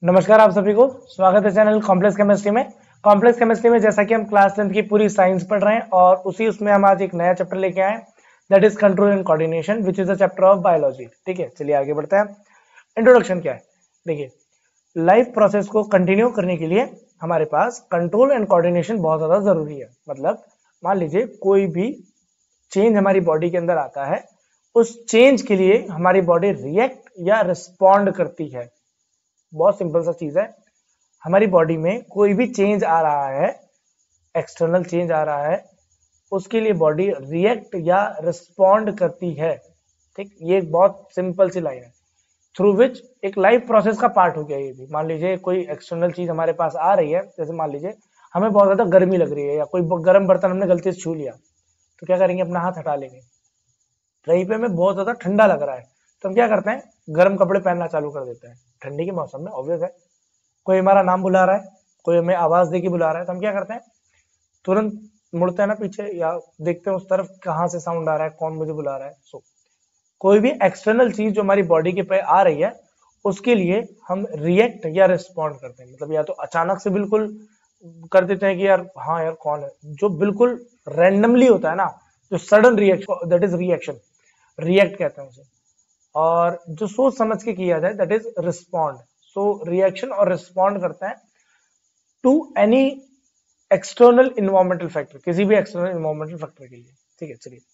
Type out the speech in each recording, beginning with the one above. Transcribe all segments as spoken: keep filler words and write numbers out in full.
नमस्कार आप सभी को स्वागत है चैनल कॉम्प्लेक्स केमिस्ट्री में। कॉम्प्लेक्स केमिस्ट्री में जैसा कि हम क्लास टेंथ की पूरी साइंस पढ़ रहे हैं और उसी उसमें हम आज एक नया चैप्टर लेके आए that is control and coordination which is a chapter of biology. ठीक है, चलिए आगे बढ़ते हैं। इंट्रोडक्शन क्या है, देखिए लाइफ प्रोसेस को कंटिन्यू करने के लिए हमारे पास कंट्रोल एंड कोऑर्डिनेशन बहुत ज्यादा जरूरी है। मतलब मान लीजिए कोई भी चेंज हमारी बॉडी के अंदर आता है, उस चेंज के लिए हमारी बॉडी रिएक्ट या रिस्पॉन्ड करती है। बहुत सिंपल सा चीज है, हमारी बॉडी में कोई भी चेंज आ रहा है, एक्सटर्नल चेंज आ रहा है, उसके लिए बॉडी रिएक्ट या रिस्पॉन्ड करती है। ठीक, ये एक बहुत सिंपल सी लाइन है थ्रू विच एक लाइफ प्रोसेस का पार्ट हो गया ये भी। मान लीजिए कोई एक्सटर्नल चीज हमारे पास आ रही है, जैसे मान लीजिए हमें बहुत ज्यादा गर्मी लग रही है या कोई गर्म बर्तन हमने गलती से छू लिया, तो क्या करेंगे, अपना हाथ हटा लेंगे। कहीं पे हमें बहुत ज्यादा ठंडा लग रहा है तो हम क्या करते हैं, गर्म कपड़े पहनना चालू कर देते हैं। ठंडी के मौसम में ऑब्वियस है, कोई हमारा नाम बुला रहा है, कोई हमें आवाज दे के बुला रहा है, तो हम क्या करते हैं, तुरंत मुड़ते हैं ना पीछे या देखते हैं उस तरफ कहाँ से साउंड आ रहा है, कौन मुझे बुला रहा है। सो कोई भी एक्सटर्नल चीज जो हमारी बॉडी के पे आ रही है उसके लिए हम रिएक्ट या रिस्पॉन्ड करते हैं। मतलब या तो अचानक से बिल्कुल कर देते हैं कि यार हाँ यार कौन है, जो बिल्कुल रैंडमली होता है ना, जो sudden reaction that is reaction, react कहते हैं उसे। और जो सोच समझ के किया जाए that is respond. So reaction और रिस्पॉन्ड करते हैं to any external environmental factor, किसी भी एक्सटर्नल इन्वायरमेंटल फैक्टर के लिए। ठीक है, चलिए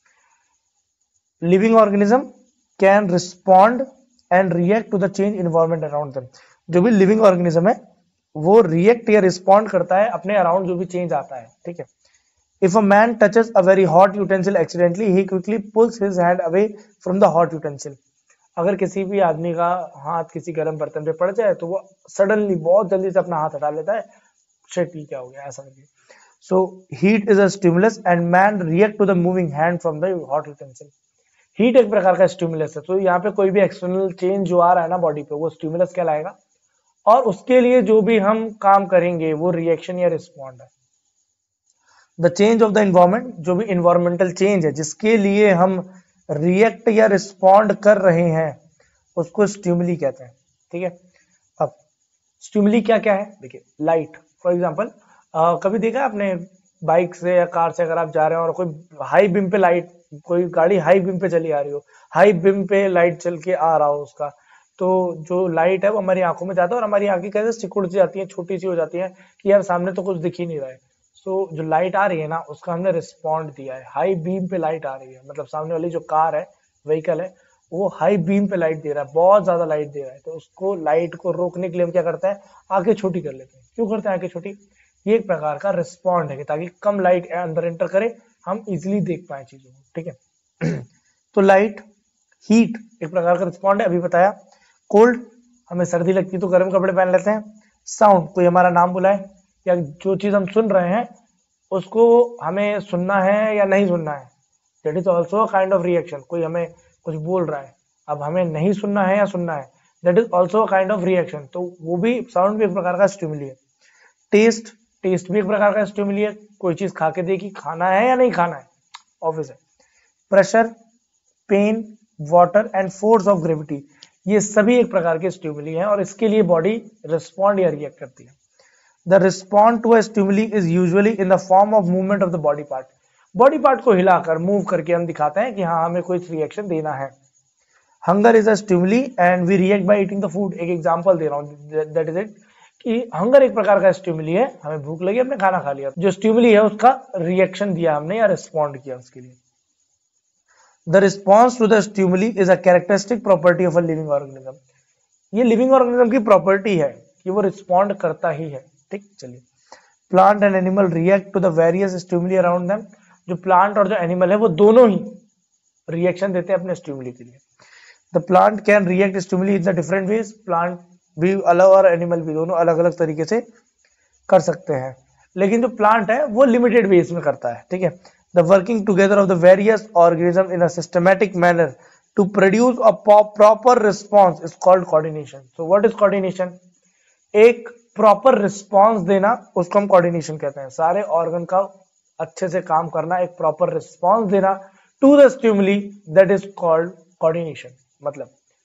living organism can respond and react to the change environment around them. जो भी लिविंग ऑर्गेनिज्म है वो रिएक्ट या रिस्पॉन्ड करता है अपने अराउंड जो भी चेंज आता है। ठीक है, if a man touches a very hot utensil accidentally ही quickly pulls his hand away from the hot utensil. अगर किसी भी आदमी का हाथ किसी गर्म बर्तन पे पड़ जाए तो वो सडनली बहुत जल्दी से अपना हाथ हटा लेता है, शिट क्या हो गया ऐसा करके। So heat is a stimulus and man react to the moving hand from the hot utensil. Heat एक प्रकार का स्टिमुलस है, तो यहाँ पे कोई भी एक्सटर्नल चेंज जो आ रहा है ना बॉडी पे, वो स्टिमुलस कहलाएगा और उसके लिए जो भी हम काम करेंगे वो रिएक्शन या रिस्पॉन्ड है। The change of the environment, जो भी इन्वायरमेंटल चेंज है जिसके लिए हम रिएक्ट या रिस्पॉन्ड कर रहे हैं उसको स्टिमुली कहते हैं। ठीक है, अब स्टिमुली क्या क्या है, देखिए लाइट फॉर एग्जांपल, कभी देखा आपने बाइक से या कार से अगर आप जा रहे हो और कोई हाई बीम पे लाइट, कोई गाड़ी हाई बीम पे चली आ रही हो, हाई बीम पे लाइट चल के आ रहा हो उसका, तो जो लाइट है वो हमारी आंखों में जाता है और हमारी आंखें कैसे सिकुड़ जाती है, छोटी सी हो जाती है कि यार सामने तो कुछ दिख ही नहीं रहा है। सो so, जो लाइट आ रही है ना उसका हमने रिस्पॉन्ड दिया है, हाई बीम पे लाइट आ रही है, मतलब सामने वाली जो कार है, व्हीकल है, वो हाई बीम पे लाइट दे रहा है, बहुत ज्यादा लाइट दे रहा है, तो उसको लाइट को रोकने के लिए हम क्या करते हैं, आंखें छोटी कर लेते हैं। क्यों करते हैं आंखें छोटी, ये एक प्रकार का रिस्पॉन्ड है ताकि कम लाइट अंदर एंटर करे, हम इजिली देख पाए चीजों को। ठीक है तो लाइट, हीट एक प्रकार का रिस्पॉन्ड है, अभी बताया। कोल्ड, हमें सर्दी लगती है तो गर्म कपड़े पहन लेते हैं। साउंड, कोई हमारा नाम बुलाए या जो चीज हम सुन रहे हैं उसको हमें सुनना है या नहीं सुनना है, that is also a kind of reaction. कोई हमें कुछ बोल रहा है, अब हमें नहीं सुनना है या सुनना है, that is also a kind of reaction, तो वो भी साउंड भी एक प्रकार का स्टिमुली है। टेस्ट, टेस्ट भी एक प्रकार का स्टिमुली है, कोई चीज खा के देखी खाना है या नहीं खाना है, ऑब्वियस है। Pressure, pain, water and force of gravity, ये सभी एक प्रकार के स्टिमुली हैं और इसके लिए बॉडी रिस्पॉन्ड या रिएक्ट करती है। The response to a stimuli is usually in the form of movement of the body part. Body part को हिलाकर मूव करके हम दिखाते हैं कि हाँ हमें कोई रिएक्शन देना है। Hunger is a stimuli and we react by eating the food. एक एग्जांपल दे रहा हूँ, दैट इज इट कि हंगर एक प्रकार का स्टिमुली है, हमें भूख लगी हमने खाना खा लिया, जो स्टिमुली है उसका रिएक्शन दिया हमने या रिस्पॉन्ड किया उसके लिए। The response to the stimuli is a characteristic property of a living organism. ये लिविंग ऑर्गेनिज्म की प्रॉपर्टी है कि वो रिस्पॉन्ड करता ही है। ठीक, चलिए plant and animal react to the various stimuli around them. जो प्लांट और जो एनिमल है वो दोनों ही रिएक्शन देते हैं अपने स्टिमुली के लिए। The plant can react stimuli in the different ways, plant भी अलग और एनिमल भी दोनों अलग अलग तरीके से कर सकते हैं, लेकिन जो प्लांट है वो लिमिटेड वेज में करता है। ठीक है, the working together of the various organism in a systematic manner to produce a proper response is called coordination. So what is coordination, एक प्रॉपर रिस्पॉन्स देना उसको हम कोऑर्डिनेशन कहते हैं। सारे ऑर्गन का अच्छे से काम करना, एक प्रॉपर रिस्पॉन्स देना to the stimuli, that is called coordination. मतलब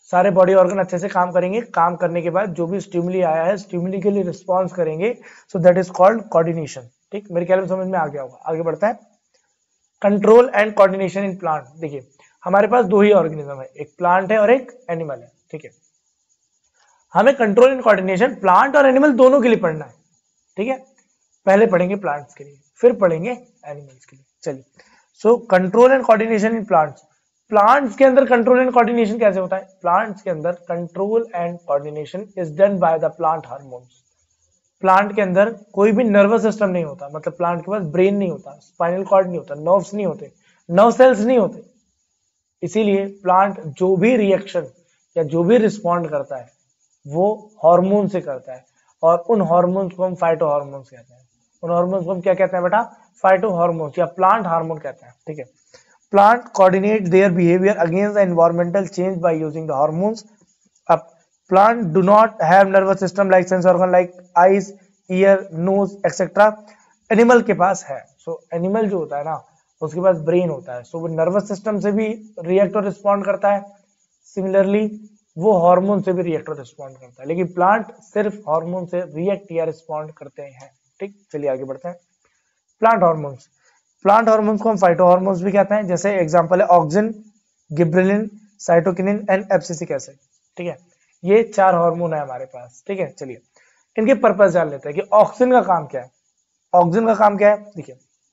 सारे बॉडी ऑर्गन अच्छे से काम करेंगे, काम करने के बाद जो भी स्टिमुली आया है स्टिमुली के लिए रिस्पॉन्स करेंगे, so that is called coordination. ठीक, मेरे ख्याल में समझ में आ गया होगा। आगे बढ़ता है, control and coordination in plant. देखिए हमारे पास दो ही ऑर्गेनिज्म है, एक प्लांट है और एक एनिमल है। ठीक है, हमें कंट्रोल एंड कोऑर्डिनेशन प्लांट और एनिमल दोनों के लिए पढ़ना है। ठीक है, पहले पढ़ेंगे प्लांट्स के लिए, फिर पढ़ेंगे एनिमल्स के लिए। चलिए, so control and coordination in plants. Plants के अंदर कंट्रोल एंड कोऑर्डिनेशन कैसे होता है? प्लांट्स के अंदर control and coordination is done by the plant hormones. Plant के अंदर कोई भी नर्वस सिस्टम नहीं होता, मतलब प्लांट के पास ब्रेन नहीं होता, स्पाइनल कॉर्ड नहीं होता, नर्व्स नहीं होते, नर्व सेल्स नहीं होते। इसीलिए प्लांट जो भी रिएक्शन या जो भी रिस्पॉन्ड करता है वो हार्मोन से करता है, और उन हार्मोन्स को हम फाइटो हार्मोन्स कहते हैं। उन हार्मोन्स को हम क्या कहते हैं बेटा? फाइटो हार्मोन्स या प्लांट हार्मोन कहते हैं। ठीक है, plant coordinate their behaviour against the environmental change by using the hormones. अब plant do not have nervous system like sense organ like eyes, ear, nose etcetera. Animal के पास है। So so, animal जो होता है ना उसके पास ब्रेन होता है, सो so, वो नर्वस सिस्टम से भी रिएक्ट और रिस्पॉन्ड करता है। सिमिलरली वो हार्मोन से भी रिएक्ट और रिस्पॉन्ड करता है, लेकिन प्लांट सिर्फ हार्मोन से रिएक्ट या रिस्पॉन्ड करते हैं। ठीक, चलिए आगे बढ़ते हैं। Plant hormones. प्लांट हार्मोन्स को हम फाइटो हार्मोन्स भी कहते हैं, जैसे एग्जांपल है auxin, gibberellin, cytokinin and abscisic acid. ठीक है, ये चार हार्मोन है हमारे पास। ठीक है, चलिए इनके पर्पस जान लेते हैं कि ऑक्सिन का काम क्या है। ऑक्सिन का काम क्या है? देखिए,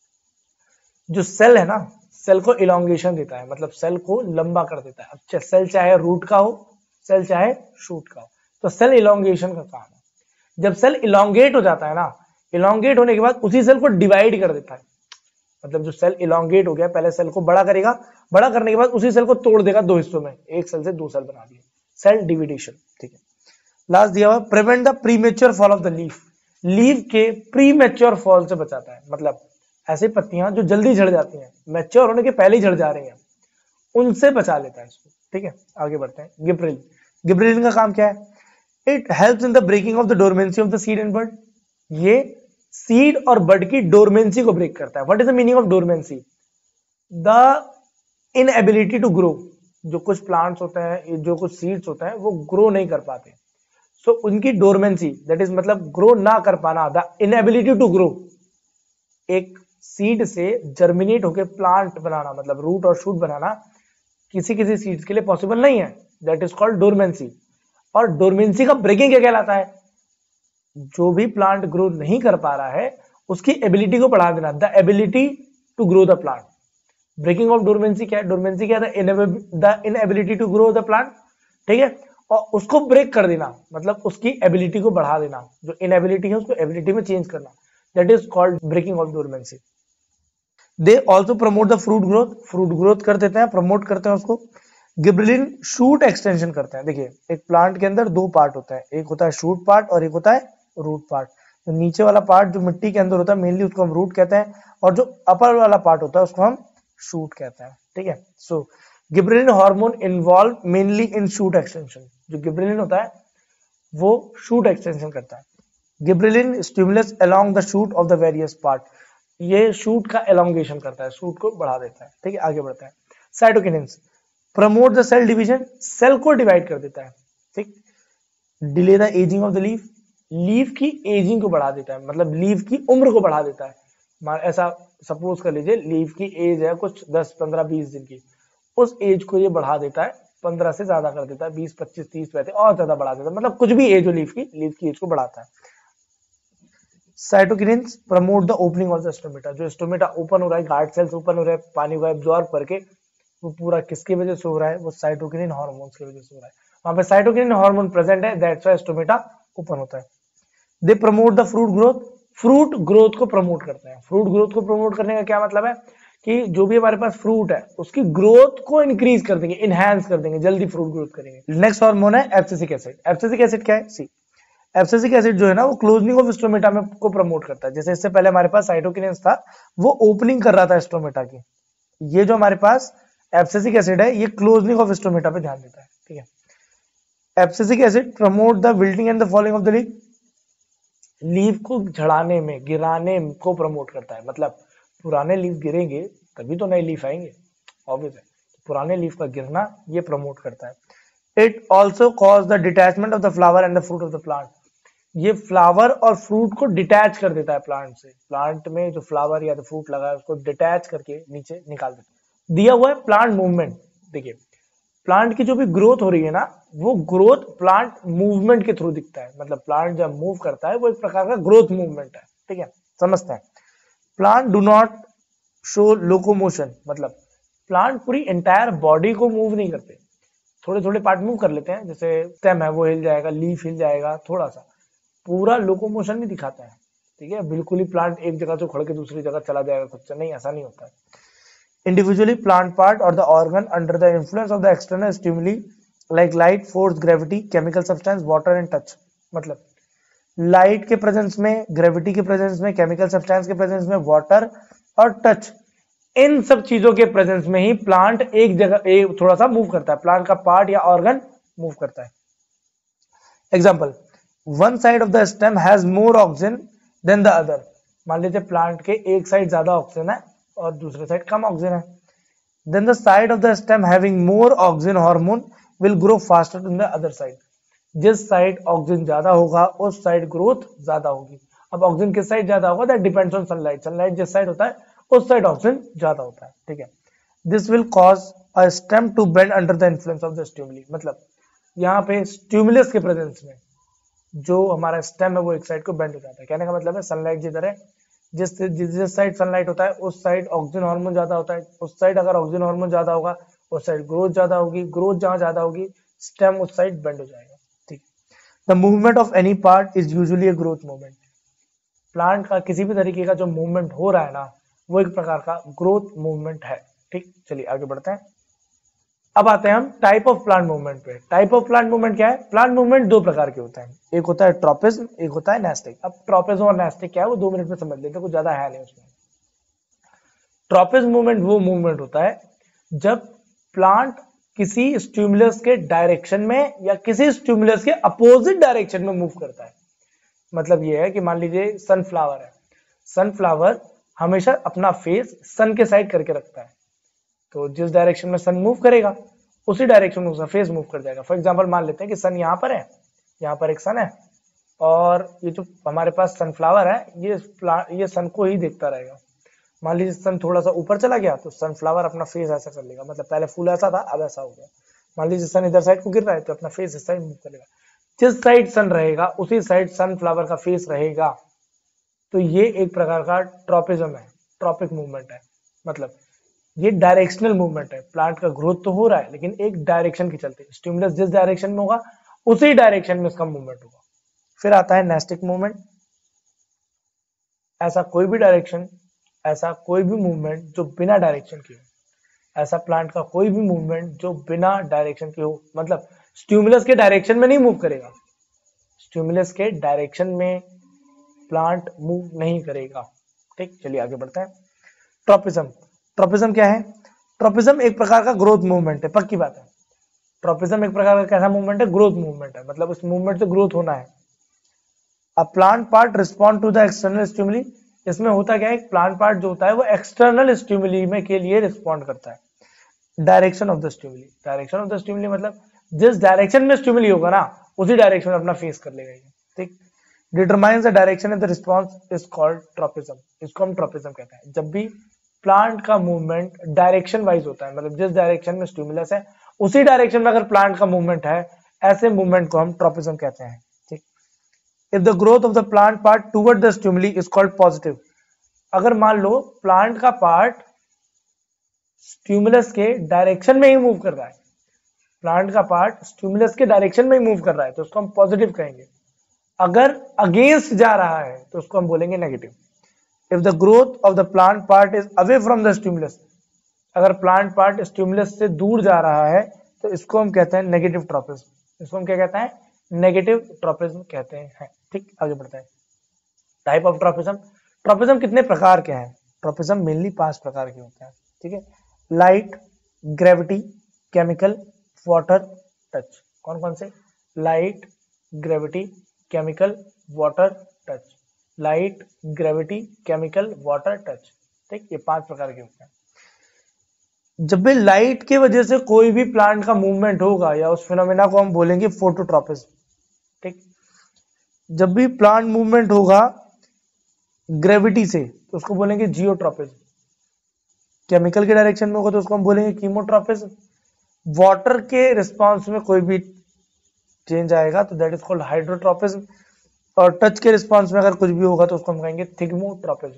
जो सेल है ना, सेल को इलोंगेशन देता है, मतलब सेल को लंबा कर देता है। अब सेल चाहे रूट का हो, सेल चाहे शूट का हो, तो सेल इलोंगेशन का काम है। जब सेल इलोंगेट हो जाता है ना, इलोंगेट होने के बाद उसी सेल को डिवाइड कर देता है। मतलब जो सेल इलोंगेट हो गया, पहले सेल को बड़ा करेगा, बड़ा करने के बाद उसी सेल को तोड़ देगा दो हिस्सों में, एक सेल से दो सेल बना दिया, सेल डिविडेशन। ठीक है, लास्ट दिया हुआ prevent the premature fall of the leaf. Leaf के प्रीमेच्योर फॉल से बचाता है, मतलब ऐसी पत्तियां जो जल्दी झड़ जाती हैं, मैच्योर होने के पहले ही झड़ जा रही हैं, उनसे बचा लेता है इसको। ठीक है, आगे बढ़ते हैं। गिबरेलिन। गिबरेलिन का काम क्या है? It helps in the breaking of the dormancy of the seed and bird. ये सीड और बर्ड की डोरमेंसी को ब्रेक करता है। What is the meaning of dormancy? The inability to grow. जो कुछ प्लांट्स होते हैं, जो कुछ सीड्स होते हैं, वो ग्रो नहीं कर पाते, सो so, उनकी डोरमेंसी, दैट इज मतलब ग्रो ना कर पाना, द इनएबिलिटी टू ग्रो। एक सीड से जर्मिनेट होकर प्लांट बनाना, मतलब रूट और शूट बनाना, किसी किसी सीड्स के लिए पॉसिबल नहीं है, दैट इज कॉल्ड डोरमेंसी। और डोरमेंसी का ब्रेकिंग क्या कहलाता है? जो भी प्लांट ग्रो नहीं कर पा रहा है उसकी एबिलिटी को बढ़ा देना, the ability to grow the plant. Breaking of dormancy क्या है? डोरमेंसी क्या है? The inability to grow the plant. ठीक है, और उसको ब्रेक कर देना, मतलब उसकी एबिलिटी को बढ़ा देना, जो इनएबिलिटी है उसको एबिलिटी में चेंज करना, that is called breaking of dormancy. They also promote the fruit growth. Fruit growth कर देते हैं, प्रमोट करते हैं उसको। गिबरेलिन शूट एक्सटेंशन करते हैं। देखिए, एक प्लांट के अंदर दो पार्ट होता है, एक होता है शूट पार्ट और एक होता है रूट पार्ट। तो नीचे वाला पार्ट जो मिट्टी के अंदर होता है मेनली उसको हम रूट कहते हैं, और जो अपर वाला पार्ट होता है उसको हम शूट कहते हैं। ठीक है, so gibberellin hormone involve mainly in shoot extension. जो गिबरेलिन होता है वो शूट एक्सटेंशन करता है। Gibberellin stimulus along the shoot of the various part. ये शूट का एलोंगेशन करता है, शूट को बढ़ा देता है। ठीक है, आगे बढ़ता है। Cytokinins promote the cell division. Cell को डिवाइड कर देता है। ठीक, delay the ageing of the leaf. Leaf की एजिंग को बढ़ा देता है, मतलब लीफ की उम्र को बढ़ा देता है। ऐसा सपोज कर लीजिए लीफ की एज है कुछ दस पंद्रह बीस दिन की, उस एज को ये बढ़ा देता है, पंद्रह से ज्यादा कर देता है, बीस पच्चीस तीस पैंतीस और ज्यादा बढ़ा देता है, मतलब कुछ भी एज हो लीफ की, लीफ की एज को बढ़ाता है। Cytokinins promote the opening of the stomata. जो स्टोमेटा ओपन हो रहा है, गार्ड सेल्स ओपन हो रहे हैं, पानी को एब्जॉर्ब करके, वो पूरा किसकी वजह से हो रहा है? वो साइटोकिनिन हार्मोन्स की वजह से हो रहा है। वहां पे साइटोकिनिन हार्मोन प्रेजेंट है, दैट्स व्हाई स्टोमेटा ओपन होता है। They promote the fruit growth. Fruit growth को प्रमोट करते हैं। फ्रूट ग्रोथ को प्रमोट करने का क्या मतलब है? कि जो भी हमारे पास फ्रूट है उसकी ग्रोथ को इंक्रीज कर देंगे, इनहैंस कर देंगे, जल्दी फ्रूट ग्रोथ करेंगे। नेक्स्ट हार्मोन है एब्सिसिक एसिड। एब्सिसिक एसिड क्या है? सी एब्सिसिक एसिड जो है ना वो क्लोजनिंग ऑफ स्टोमेटा में को प्रमोट करता है। जैसे इससे पहले हमारे पास साइटोकिनिन्स था, वो ओपनिंग कर रहा था स्टोमेटा की। ये जो हमारे पास एब्सिसिक एसिड है ये क्लोजनिंग ऑफ स्टोमेटा पे ध्यान देता है। ठीक है, abscisic acid promote the wilting and the falling of the leaf. Leaf को झड़ाने में, गिराने को प्रमोट करता है, मतलब पुराने लीफ गिरेंगे तभी तो नए लीफ आएंगे, ऑब्वियस है। पुराने लीफ का गिरना ये प्रमोट करता है। It also cause the detachment of the flower and the fruit of the plant. ये फ्लावर और फ्रूट को डिटैच कर देता है प्लांट से। प्लांट में जो फ्लावर या फ्रूट लगा है उसको डिटैच करके नीचे निकाल देता है। दिया हुआ है प्लांट मूवमेंट। देखिए प्लांट की जो भी ग्रोथ हो रही है ना, वो ग्रोथ प्लांट मूवमेंट के थ्रू दिखता है। मतलब प्लांट जब मूव करता है वो एक प्रकार का ग्रोथ मूवमेंट है। ठीक है, समझते हैं। Plant do not show locomotion, मतलब प्लांट पूरी एंटायर बॉडी को मूव नहीं करते, थोड़े थोड़े पार्ट मूव कर लेते हैं। जैसे स्टेम है वो हिल जाएगा, लीफ हिल जाएगा थोड़ा सा, पूरा लोकोमोशन नहीं दिखाता है। ठीक है, बिल्कुल ही प्लांट एक जगह से उखड़ के दूसरी जगह चला जाएगा खुद से, नहीं, ऐसा नहीं होता है। Individually plant part or the organ under the influence of the external stimuli like light, force, gravity, chemical substance, water and touch। मतलब लाइट के प्रेजेंस में, ग्रेविटी के प्रेजेंस में, केमिकल सब्सटेंस के प्रेजेंस में, वाटर और टच, इन सब चीजों के प्रेजेंस में ही प्लांट एक जगह एक थोड़ा सा मूव करता है, प्लांट का पार्ट या ऑर्गन मूव करता है। Example, one side of the stem has more oxygen than the other. मान लीजिए प्लांट के एक साइड ज्यादा ऑक्सीजन है और दूसरे साइड कम ऑक्सीजन है। Then the side of the stem having more oxygen hormone will grow faster than the other side। जिस साइड ऑक्सीजन ज्यादा होगा उस साइड ग्रोथ ज्यादा होगी। अब ऑक्सीजन किस साइड ज्यादा होगा, that depends on sunlight. Sunlight जिस साइड होता है उस साइड ऑक्सीजन ज्यादा होता है। ठीक है, this will cause a stem to bend under the influence of the stimuli. मतलब यहाँ पे स्टिमुलस के प्रेजेंस में जो हमारा स्टेम है वो एक साइड को बेंड हो जाता है। कहने का मतलब है सनलाइट जिधर है, जिस जिस साइड सनलाइट होता है उस साइड ऑक्सीजन हार्मोन ज्यादा होता है, उस साइड अगर ऑक्सीजन हार्मोन ज्यादा होगा उस साइड ग्रोथ ज्यादा होगी, ग्रोथ जहां ज्यादा होगी स्टेम उस साइड बेंड हो जाएगा। ठीक, the movement of any part is usually a growth movement. Plant का किसी भी तरीके का जो मूवमेंट हो रहा है ना, वो एक प्रकार का ग्रोथ मूवमेंट है। ठीक, चलिए आगे बढ़ते हैं। अब आते हैं हम टाइप ऑफ प्लांट मूवमेंट पे। टाइप ऑफ प्लांट मूवमेंट क्या है? प्लांट मूवमेंट दो प्रकार के होते हैं, एक होता है ट्रॉपिज्म, एक होता है नेस्टिक। अब ट्रॉपिज्म और नेस्टिक क्या है वो दो मिनट में समझ लेते हैं, कुछ ज्यादा है नहीं उसमें। ट्रॉपिज्म मूवमेंट वो मूवमेंट होता है जब प्लांट किसी स्टिमुलस के डायरेक्शन में या किसी स्टिमुलस के अपोजिट डायरेक्शन में मूव करता है। मतलब ये है कि मान लीजिए सनफ्लावर है, सनफ्लावर हमेशा अपना फेस सन के साइड करके रखता है, तो जिस डायरेक्शन में सन मूव करेगा उसी डायरेक्शन में उसका फेस मूव कर जाएगा। फॉर एग्जांपल मान लेते हैं कि सन यहाँ पर है, यहाँ पर एक सन है और ये जो हमारे पास सनफ्लावर है ये ये सन को ही देखता रहेगा। मान लीजिए सन थोड़ा सा ऊपर चला गया तो सनफ्लावर अपना फेस ऐसा कर लेगा, मतलब पहले फूल ऐसा था अब ऐसा हो गया। मान लीजिए सन इधर साइड को गिर रहा है तो अपना फेस इस साइड मूव करेगा। जिस साइड सन रहेगा उसी साइड सनफ्लावर का फेस रहेगा। तो ये एक प्रकार का ट्रॉपिज्म है, ट्रॉपिक मूवमेंट है। मतलब ये डायरेक्शनल मूवमेंट है, प्लांट का ग्रोथ तो हो रहा है लेकिन एक डायरेक्शन के चलते, स्टिमुलस जिस डायरेक्शन में होगा उसी डायरेक्शन में इसका मूवमेंट होगा। फिर आता है नेस्टिक मूवमेंट। ऐसा कोई भी डायरेक्शन, ऐसा कोई भी मूवमेंट जो बिना डायरेक्शन के हो, ऐसा प्लांट का कोई भी मूवमेंट जो बिना डायरेक्शन के हो, मतलब स्टिमुलस के डायरेक्शन में नहीं मूव करेगा, स्टिमुलस के डायरेक्शन में प्लांट मूव नहीं करेगा। ठीक, चलिए आगे बढ़ते हैं। ट्रॉपिज्म। ट्रॉपिज्म क्या है? ट्रॉपिज्म एक प्रकार का ग्रोथ मूवमेंट है, पक्की बात है। ट्रॉपिज्म एक प्रकार का कैसा मूवमेंट है? ग्रोथ मूवमेंट है, मतलब उस मूवमेंट से ग्रोथ होना है। A plant part respond to the external stimuli. इसमें होता क्या है, प्लांट पार्ट जो होता है वो एक्सटर्नल स्टिमुली में के लिए रिस्पॉन्ड करता है। Direction of the stimuli. Direction of the stimuli मतलब जिस डायरेक्शन में स्टिमुली होगा ना उसी डायरेक्शन में अपना फेस कर लेगा। ठीक, determines the direction of the response is called tropism. इसको हम ट्रॉपिज्म कहते हैं। जब भी प्लांट का मूवमेंट डायरेक्शन वाइज होता है, मतलब जिस डायरेक्शन में स्टिमुलस है उसी डायरेक्शन में अगर प्लांट का मूवमेंट है, ऐसे मूवमेंट को हम ट्रॉपिज्म कहते हैं। ठीक, if the growth of the plant part toward the stimuli is called positive. अगर मान लो प्लांट का पार्ट स्टिमुलस के डायरेक्शन में ही मूव कर रहा है, प्लांट का पार्ट स्टिमुलस के डायरेक्शन में ही मूव कर रहा है तो उसको हम पॉजिटिव कहेंगे। अगर अगेंस्ट जा रहा है तो उसको हम बोलेंगे negative. If the growth of the plant part is away from the stimulus, अगर प्लांट पार्ट स्टिमुलस से दूर जा रहा है तो इसको हम कहते हैं नेगेटिव ट्रॉपिज्म। इसको हम क्या कहते हैं? नेगेटिव ट्रॉपिज्म कहते हैं। ठीक, आगे बढ़ते हैं। Type of tropism. ट्रॉपिज्म कितने प्रकार के हैं? ट्रॉपिज्म मेनली पांच प्रकार के होते हैं। ठीक है, light, gravity, chemical, water, touch. कौन कौन से? Light, gravity, chemical, water, touch. Light, gravity, chemical, water, touch. ठीक, ये पांच प्रकार के होते हैं। जब भी लाइट की वजह से कोई भी प्लांट का मूवमेंट होगा या उस फिनोमेना को हम बोलेंगे फोटोट्रॉपिज्म। ठीक, जब भी प्लांट मूवमेंट होगा ग्रेविटी से तो उसको बोलेंगे जियोट्रॉपिज्म। केमिकल के डायरेक्शन में होगा तो उसको हम बोलेंगे कीमोट्रॉपिज्म। वाटर के रिस्पॉन्स में कोई भी चेंज आएगा तो दैट इज कॉल्ड हाइड्रोट्रॉपिज्म। और टच के रिस्पॉन्स में अगर कुछ भी होगा तो उसको हम कहेंगे थिग्मोट्रॉपिज्म।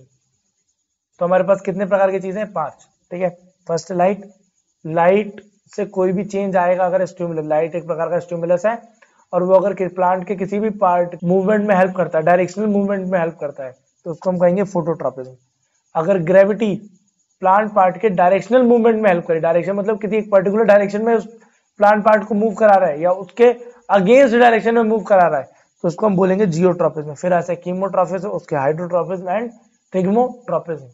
तो हमारे पास कितने प्रकार की चीजें हैं? पांच। ठीक है, फर्स्ट लाइट, लाइट से कोई भी चेंज आएगा अगर स्टिमुलस, लाइट एक प्रकार का स्टिमुलस है और वो अगर प्लांट के किसी भी पार्ट मूवमेंट में हेल्प करता है, डायरेक्शनल मूवमेंट में हेल्प करता है तो उसको हम कहेंगे फोटोट्रॉपिज्म। अगर ग्रेविटी प्लांट पार्ट के डायरेक्शनल मूवमेंट में हेल्प करे, डायरेक्शन मतलब किसी एक पर्टिकुलर डायरेक्शन में उस प्लांट पार्ट को मूव करा रहा है या उसके अगेंस्ट डायरेक्शन में मूव करा रहा है तो उसको हम बोलेंगे जियोट्रॉपिज्म। फिर ऐसे कीमोट्रॉपिज्म, उसके हाइड्रोट्रॉपिज्म एंड थिग्मोट्रॉपिज्म।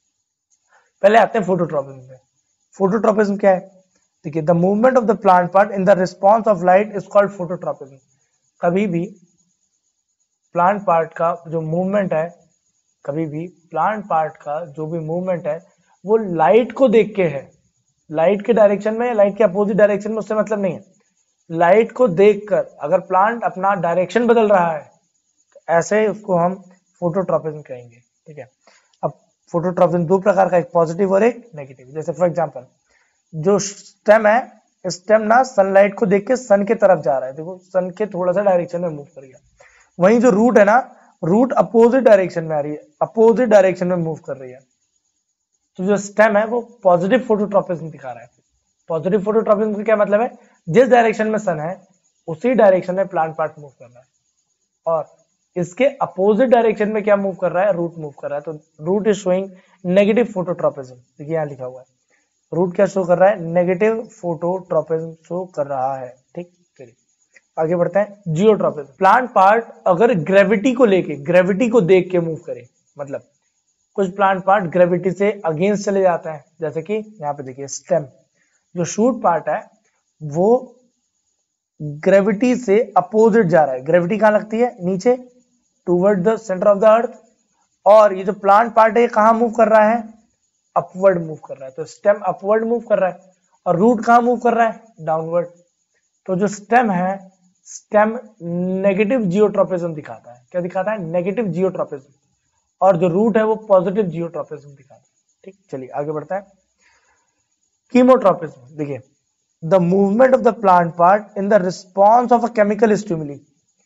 पहले आते हैं फोटोट्रॉपिज्म पे। फोटोट्रॉपिज्म क्या है? देखिए, the movement of the plant part in the response of light is called phototropism. कभी भी प्लांट पार्ट का जो मूवमेंट है, कभी भी प्लांट पार्ट का जो भी मूवमेंट है वो लाइट को देख के है, लाइट के डायरेक्शन में, लाइट के अपोजिट डायरेक्शन में, उससे मतलब नहीं है। लाइट को देखकर अगर प्लांट अपना डायरेक्शन बदल रहा है तो ऐसे उसको हम फोटोट्रॉपिज्म कहेंगे। ठीक है, अब फोटोट्रॉपिज्म दो प्रकार का, एक पॉजिटिव और एक नेगेटिव। जैसे फॉर एग्जांपल जो स्टेम है, स्टेम ना सनलाइट को देख के सन के तरफ जा रहा है, देखो सन के थोड़ा सा डायरेक्शन में मूव कर गया। वहीं जो रूट है ना, रूट अपोजिट डायरेक्शन में आ रही है, अपोजिट डायरेक्शन में मूव कर रही है। तो जो स्टेम है वो पॉजिटिव फोटोट्रॉपिज्म दिखा रहा है। पॉजिटिव फोटोट्रॉपिज्म का क्या मतलब है? जिस डायरेक्शन में सन है उसी डायरेक्शन में प्लांट पार्ट मूव कर रहा है, और इसके अपोजिट डायरेक्शन में क्या मूव कर रहा है? रूट मूव कर रहा है। तो root is showing negative phototropism. देखिए यहाँ लिखा हुआ है, रूट क्या शो कर रहा है? नेगेटिव फोटोट्रॉपिज्म शो कर रहा है। ठीक, चलिए आगे बढ़ते हैं। जियोट्रॉपिज्म, प्लांट पार्ट अगर ग्रेविटी को लेके, ग्रेविटी को देख के मूव करे, मतलब कुछ प्लांट पार्ट ग्रेविटी से अगेंस्ट चले जाते हैं, जैसे कि यहाँ पे देखिए स्टेम, जो शूट पार्ट है वो ग्रेविटी से अपोजिट जा रहा है। ग्रेविटी कहाँ लगती है? नीचे, toward the centre of the earth. और ये जो प्लांट पार्ट है ये कहाँ मूव कर रहा है? अपवर्ड मूव कर रहा है। तो स्टेम अपवर्ड मूव कर रहा है और रूट कहाँ मूव कर रहा है? डाउनवर्ड। तो जो स्टेम है, स्टेम नेगेटिव जियोट्रॉपिज्म दिखाता है। क्या दिखाता है? Negative geotropism. और जो रूट है वो पॉजिटिव जियोट्रॉपिज्म दिखाता है। ठीक, चलिए आगे बढ़ता है। कीमोट्रॉपिज्म, देखिए, the movement of the plant part in the response of a chemical stimuli.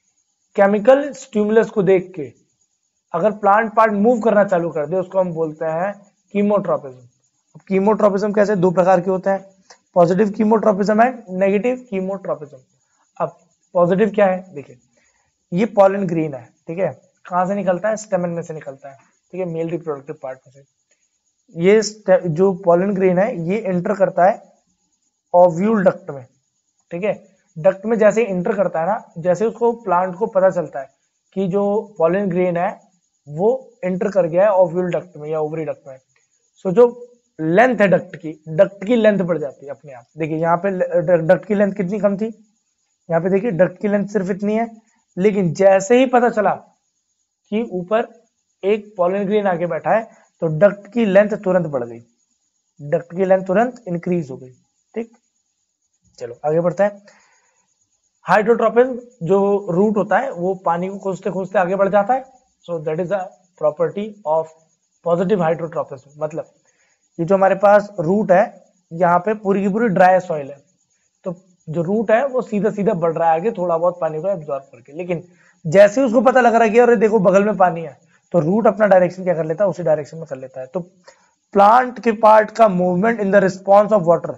Chemical stimulus को देख के अगर प्लांट पार्ट मूव करना चालू कर दे उसको हम बोलते हैं कीमोट्रॉपिज्म। अब कीमोट्रॉपिज्म कैसे? दो प्रकार के होते हैं, positive chemotropism and negative chemotropism. अब पॉजिटिव क्या है? देखिए, ये पॉलन ग्रेन है, ठीक है, कहां से निकलता है? स्टेमन में से निकलता है, ठीक है, मेल रिप्रोडक्टिव पार्ट में से। ये जो पॉलन ग्रेन है ये एंटर करता है ओव्यूल डक्ट में, ठीक है। डक्ट में जैसे इंटर करता है ना, जैसे उसको प्लांट को पता चलता है कि जो पॉलन ग्रेन है वो इंटर कर गया है ओव्यूल डक्ट में या ओवरी डक्ट में, सो जो लेंथ है डक्ट की, डक्ट की लेंथ बढ़ जाती है अपने आप। देखिए यहाँ पे डक्ट की लेंथ कितनी कम थी, यहाँ पे देखिए डक्ट की लेंथ सिर्फ इतनी है, लेकिन जैसे ही पता चला कि ऊपर एक पॉलन ग्रेन आके बैठा है तो डक्ट की लेंथ तुरंत बढ़ गई, डक्ट की लेंथ तुरंत इंक्रीज हो गई। ठीक, चलो आगे बढ़ते हैं। हाइड्रोट्रोपिज्म, जो रूट होता है वो पानी को खोजते खोजते आगे बढ़ जाता है, so that is a property of positive hydrotropism. मतलब ये जो हमारे पास रूट है, यहाँ पे पूरी की पूरी ड्राई सॉइल है, तो जो रूट है वो सीधा सीधा बढ़ रहा है आगे थोड़ा बहुत पानी को एब्जॉर्ब करके, लेकिन जैसे ही उसको पता लग रहा है कि अरे देखो बगल में पानी है, तो रूट अपना डायरेक्शन क्या कर लेता है, उसी डायरेक्शन में कर लेता है। तो प्लांट के पार्ट का movement in the response of water,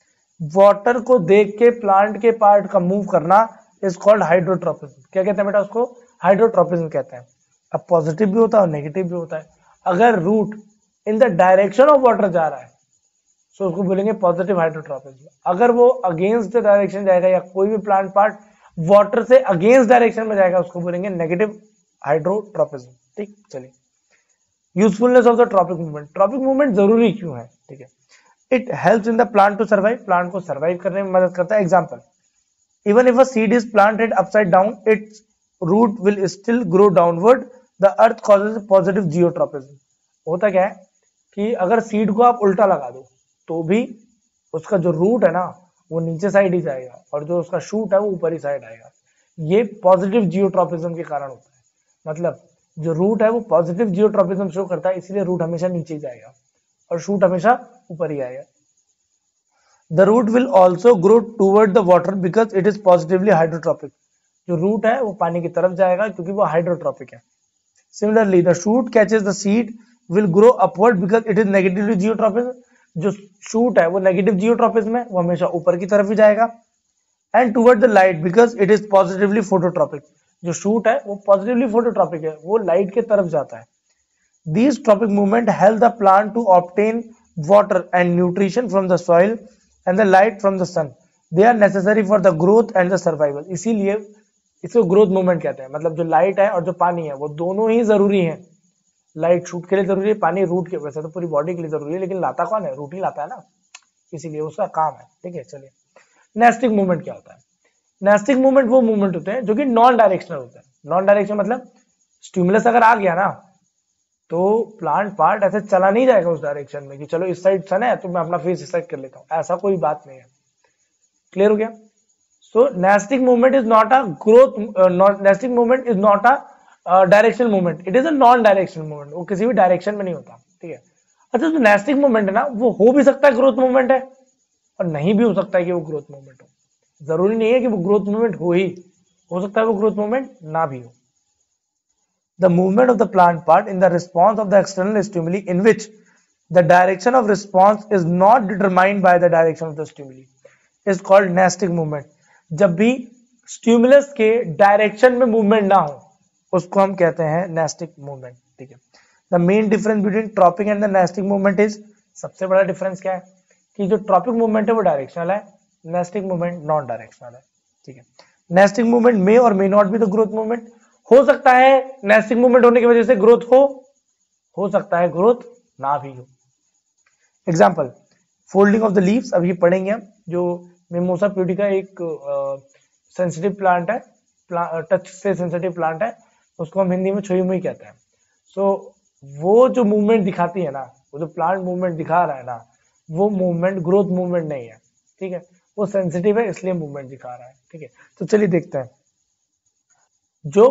water को देख के प्लांट के पार्ट का मूव करना इज कॉल्ड हाइड्रोट्रोपिज्म। क्या कहते हैं बेटा उसको? हाइड्रोट्रोपिज्म कहते हैं। अब पॉजिटिव भी होता है और नेगेटिव भी होता है। अगर root in the direction of water जा रहा है तो उसको बोलेंगे पॉजिटिव हाइड्रोट्रोपिज्म। अगर वो अगेंस्ट द डायरेक्शन जाएगा या कोई भी प्लांट पार्ट वाटर से अगेंस्ट डायरेक्शन में जाएगा उसको बोलेंगे नेगेटिव हाइड्रोट्रोपिज्म। ठीक, चलिए usefulness of the tropic movement. Tropic movement जरूरी क्यों है? ठीक है, it helps in the plant to survive, plant को सर्वाइव करने में मदद करता है। Example, even if a seed is planted upside down, its root will still grow downward, the earth causes positive geotropism. होता क्या है कि अगर सीड को आप उल्टा लगा दो तो भी उसका जो रूट है ना वो नीचे साइड ही जाएगा और जो उसका शूट है वो ऊपर ही साइड आएगा। ये पॉजिटिव जियोट्रॉपिज्म के कारण होता है, मतलब जो रूट है वो पॉजिटिव जियोट्रॉपिज्म शो करता है, इसीलिए रूट हमेशा नीचे ही जाएगा और शूट हमेशा ऊपर ही आएगा। The root will also grow toward the water because it is positively hydrotropic. जो रूट है वो पानी की तरफ जाएगा क्योंकि वो हाइड्रोट्रॉपिक है। Similarly the shoot catches the seed will grow upward because it is negatively geotropism. जो शूट है वो नेगेटिव जियोट्रॉपिज्म है, वो हमेशा ऊपर की तरफ ही जाएगा। And toward the light because it is positively phototropic. जो शूट है वो पॉजिटिवली फोटोट्रॉपिक है, वो लाइट के तरफ जाता है। These tropic movement help the plant to obtain water and nutrition from the soil and the light from the sun. They are necessary for the growth and the survival. इसीलिए इसको growth movement कहते हैं। मतलब जो light है और जो पानी है वो दोनों ही जरूरी हैं। लाइट शूट के लिए जरूरी है, पानी रूट के, वैसे तो पूरी बॉडी के लिए जरूरी है, लेकिन लाता कौन है? रूट ही लाता है ना, इसीलिए उसका काम है। ठीक है, चलिए नेस्टिक मूवमेंट क्या होता है? नेस्टिक मूवमेंट वो मूवमेंट होते हैं जो कि नॉन डायरेक्शनल होते हैं। नॉन डायरेक्शनल मतलब स्टिमुलस अगर आ गया ना तो प्लांट पार्ट ऐसे चला नहीं जाएगा उस डायरेक्शन में कि चलो इस साइड सन है तो मैं अपना फेस इस साइड कर लेता हूं, ऐसा कोई बात नहीं है। क्लियर हो गया? So nastic movement is not a growth, nastic movement is not a directional movement, it is a non directional movement. वो किसी भी डायरेक्शन में नहीं होता। ठीक है, अच्छा जो नेस्टिक मूवमेंट है ना वो हो भी सकता है ग्रोथ मूवमेंट है और नहीं भी हो सकता है कि वो ग्रोथ मूवमेंट हो। जरूरी नहीं है कि वो ग्रोथ मूवमेंट हो ही, हो सकता है वो ग्रोथ मूवमेंट ना भी हो। The movement of the plant part in the response of the external stimuli in which the direction of response is not determined by the direction of the stimuli is called nestic movement. जब भी stimulus के direction में movement ना हो उसको हम कहते हैं नेस्टिक मूवमेंट। ठीक है, the main difference between tropic and the nastic movement is, सबसे बड़ा डिफरेंस क्या है कि जो ट्रॉपिक मूवमेंट है वो डायरेक्शनल है, नेस्टिक मूवमेंट नॉन डायरेक्शनल है। ठीक है, नेस्टिक मूवमेंट मे और may not be the growth movement. हो सकता है नेस्टिक मूवमेंट होने की वजह से ग्रोथ हो हो सकता है ग्रोथ ना भी हो। Example folding of the leaves, अभी पढ़ेंगे हम। जो मिमोसा प्यूडिका एक सेंसिटिव uh, प्लांट है, टच से सेंसिटिव प्लांट है, उसको हम हिंदी में छुई मुई कहते हैं। सो so, वो जो मूवमेंट दिखाती है ना, वो जो प्लांट मूवमेंट दिखा रहा है ना, वो मूवमेंट ग्रोथ मूवमेंट नहीं है। ठीक है, वो सेंसिटिव है इसलिए मूवमेंट दिखा रहा है। ठीक है, तो चलिए देखते हैं। जो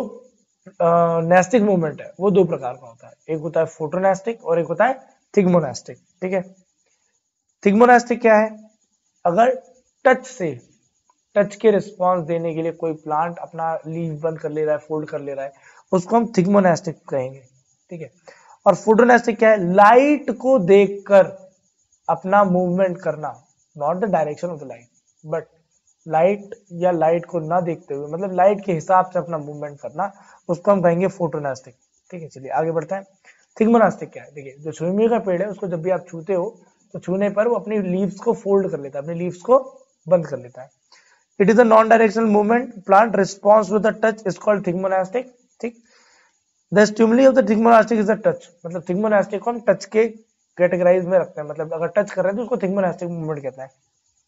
नेस्टिक uh, मूवमेंट है वो दो प्रकार का होता है, एक होता है फोटोनेस्टिक और एक होता है थिग्मोनेस्टिक। ठीक है, थिग्मोनेस्टिक क्या है? अगर टच से, टच के रिस्पांस देने के लिए कोई प्लांट अपना लीव बंद कर ले रहा है, फोल्ड कर ले रहा है, उसको हम थिग्मोनेस्टिक कहेंगे। ठीक है, और फोटोनेस्टिक क्या है? लाइट को देखकर अपना मूवमेंट करना, not the direction of the light but light या लाइट को ना देखते हुए, मतलब लाइट के हिसाब से अपना मूवमेंट करना, उसको हम कहेंगे फोटोनेस्टिक। ठीक है, चलिए आगे बढ़ते हैं। थिग्मोनेस्टिक क्या है? देखिए, जो छुई का पेड़ है उसको जब भी आप छूते हो तो छूने पर वो अपनी लीव्स को फोल्ड कर लेता है, अपनी लीव्स को बंद कर लेता है। It is a non directional movement, plant response to the touch is called thigmonastic. ठीक, the stimuli of the thigmonastic is the touch. मतलब थिग्मोनेस्टिक को हम टच के कैटेगराइज में रखते हैं, मतलब अगर टच कर रहे हैं तो उसको थिग्मोनेस्टिक मूवमेंट कहते हैं।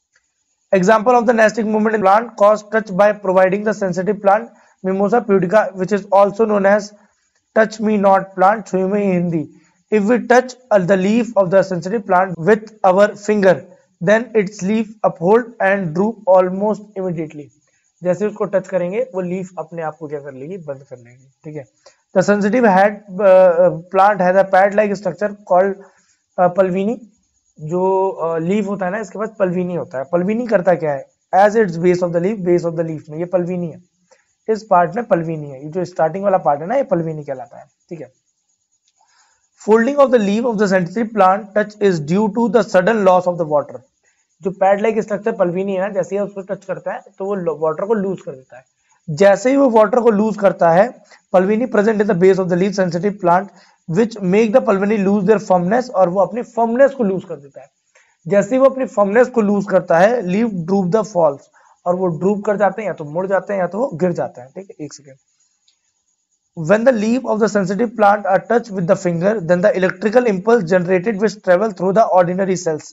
Example of the nestic movement in plant cause touch by providing the sensitive plant Mimosa pudica, which is also known as touch me not plant, छुई में Hindi. If we touch the leaf of the sensitive plant with our finger, then its leaf uphold and droop almost immediately. जैसे उसको touch करेंगे वो leaf अपने आप को क्या कर लेगी? बंद कर लेगी। ठीक है, the sensitive head uh, plant has a pad-like structure called uh, pulvini. जो लीफ uh, होता है ना, इसके पास पल्वीनी होता है। पल्वीनी करता क्या है? As its base of the leaf, base of the leaf में ये पल्वीनी है, इस पार्ट में पल्वीनी है, ये जो स्टार्टिंग वाला पार्ट है ना, ये पल्वीनी कहलाता है। ठीक है, folding of the leaf of the sensitive plant touch is due to the sudden loss of the water. जो पैड लाइक स्ट्रक्चर पल्वीनी है ना, जैसे ही उसको टच करता है तो वो वाटर को लूज कर देता है। जैसे ही वो वाटर को लूज करता है, pulvini present in the base of the leaf sensitive plant which make the pulvini lose their firmness, और वो अपनी firmness को lose कर देता है। जैसे ही वो अपनी firmness को lose करता है, leaf droop the falls, और वो droop कर जाते हैं, या तो मुड़ जाते हैं या तो वो गिर जाते हैं। ठीक है, एक second. When the leaf of the sensitive plant are touched with the finger, then the electrical impulse generated which travel through the ordinary cells,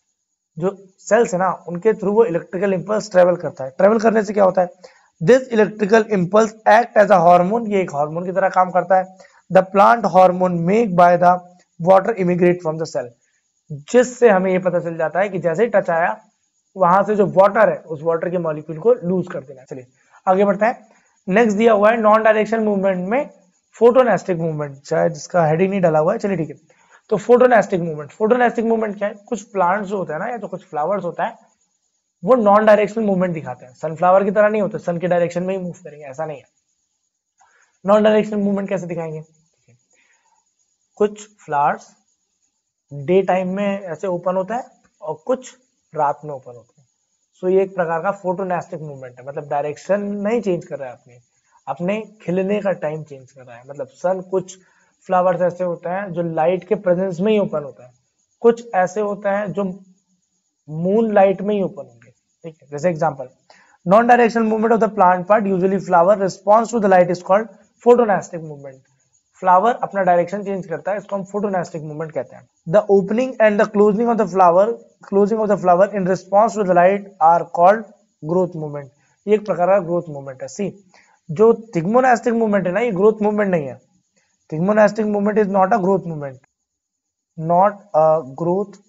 जो cells है ना उनके थ्रू वो electrical impulse travel करता है। travel करने से क्या होता है? This electrical impulse act as a hormone, ये एक हार्मोन की तरह काम करता है। The plant hormone made by the water immigrate from the cell. जिससे हमें ये पता चल जाता है कि जैसे ही टच आया वहां से जो वाटर है उस वाटर के मॉलिक्यूल को लूज कर देना। चलिए आगे बढ़ते हैं। नेक्स्ट दिया हुआ है नॉन डायरेक्शन मूवमेंट में फोटोनेस्टिक मूवमेंट, शायद जिसका हेडिंग नहीं डाला हुआ है, चलिए ठीक है। तो फोटोनेस्टिक मूवमेंट, फोटोनेस्टिक मूवमेंट क्या है? कुछ प्लांट्स जो होते हैं ना, या तो कुछ फ्लावर्स होता है, वो नॉन डायरेक्शनल मूवमेंट दिखाते हैं। सनफ्लावर की तरह नहीं होते, सन के डायरेक्शन में ही मूव करेंगे, ऐसा नहीं है। नॉन डायरेक्शनल मूवमेंट कैसे दिखाएंगे? कुछ फ्लावर्स डे टाइम में ऐसे ओपन होता है और कुछ रात में ओपन होता है। सो ये एक प्रकार का फोटोनेस्टिक मूवमेंट है, मतलब डायरेक्शन नहीं चेंज कर रहा है, अपने अपने खिलने का टाइम चेंज कर रहा है। मतलब सन, कुछ फ्लावर्स ऐसे होते हैं जो लाइट के प्रेजेंस में ही ओपन होता है, कुछ ऐसे होते हैं जो मून लाइट में ही ओपन होंगे, ठीक है। जैसे example, non directional movement of the plant part usually flower response to the light is called photonastic movement. Flower अपना डायरेक्शन चेंज करता है, इसको हम फोटोनेस्टिक मूवमेंट कहते हैं। The opening and the closing of the flower closing of the flower in response to the light are called growth movement. ये एक प्रकार का ग्रोथ मूवमेंट है। सी, जो थिग्मोनेस्टिक मूवमेंट है ना, ये ग्रोथ मूवमेंट नहीं है। Thigmonastic movement is not a growth movement, not a growth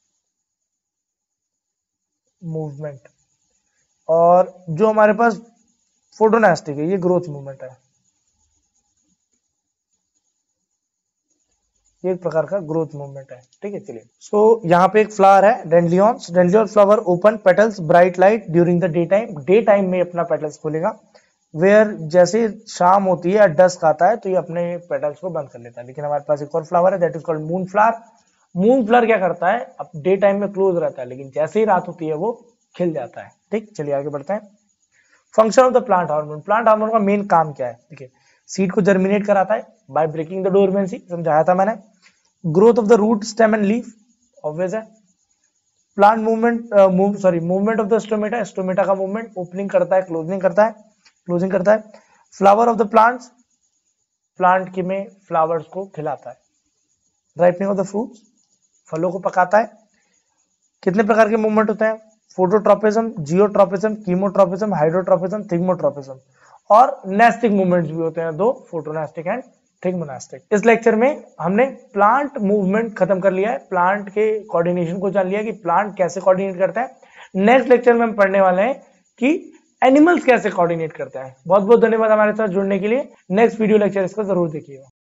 movement. और जो हमारे पास फोटोनेस्टिक है, ये ग्रोथ मूवमेंट है, ये एक प्रकार का ग्रोथ मूवमेंट है, ठीक है। चलिए, सो so, यहाँ पे एक फ्लावर है, dandelions. Dandelion flower open petals bright light during the day time. Day time में अपना पेटल्स खोलेगा। वेयर जैसे शाम होती है या डस्क आता है तो ये अपने पेटल्स को बंद कर लेता है। लेकिन हमारे पास एक और फ्लावर है, that is called moon flower. Moon flower क्या करता है? अब डे टाइम में क्लोज रहता है, लेकिन जैसे ही रात होती है वो खिल जाता है, ठीक। चलिए आगे बढ़ते हैं। Function of the plant hormone. Plant hormone का मेन काम क्या है? देखिए, सीड को जर्मिनेट कराता है बाय ब्रेकिंग द डोरमेंसी, समझाया था मैंने। Growth of the root stem and leaf, obvious है। Plant movement move sorry movement of the stomata, stomata का मूवमेंट, ओपनिंग करता है, क्लोजिंग करता है क्लोजिंग करता है। Flower of the plants, plant की में फ्लावर्स को खिलाता है। राइपनिंग ऑफ द फ्रूट्स, फलों को पकाता है। कितने प्रकार के मूवमेंट होते हैं? Phototropism, geotropism, chemotropism, hydrotropism, thigmotropism. और नेस्टिक मूवमेंट्स भी होते हैं दो, फोटोनेस्टिक एंड थिग्मोनेस्टिक। इस लेक्चर में हमने प्लांट मूवमेंट खत्म कर लिया है, प्लांट के कोऑर्डिनेशन को जान लिया कि प्लांट कैसे कोऑर्डिनेट करता है। नेक्स्ट लेक्चर में हम पढ़ने वाले हैं कि एनिमल्स कैसे कोऑर्डिनेट करता है। बहुत बहुत धन्यवाद हमारे साथ जुड़ने के लिए। नेक्स्ट वीडियो लेक्चर इसका जरूर देखिएगा।